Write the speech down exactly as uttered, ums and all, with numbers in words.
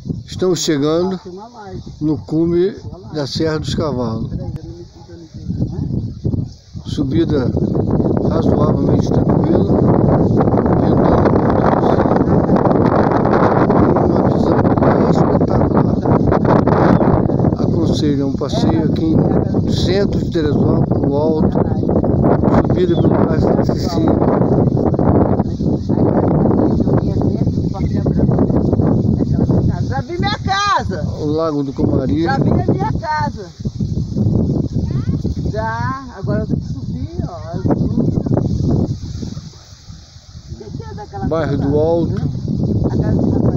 Estamos chegando no cume da Serra dos Cavalos. Subida razoavelmente tranquila, uma visão espetacular. Aconselho um passeio aqui no centro de Teresópolis, no alto, subida pelo Baixo da Sicília. Já vi minha casa. O Lago do Comari. Já vi a minha casa. Já, agora eu tenho que subir, ó. Bairro do Alto. A casa, a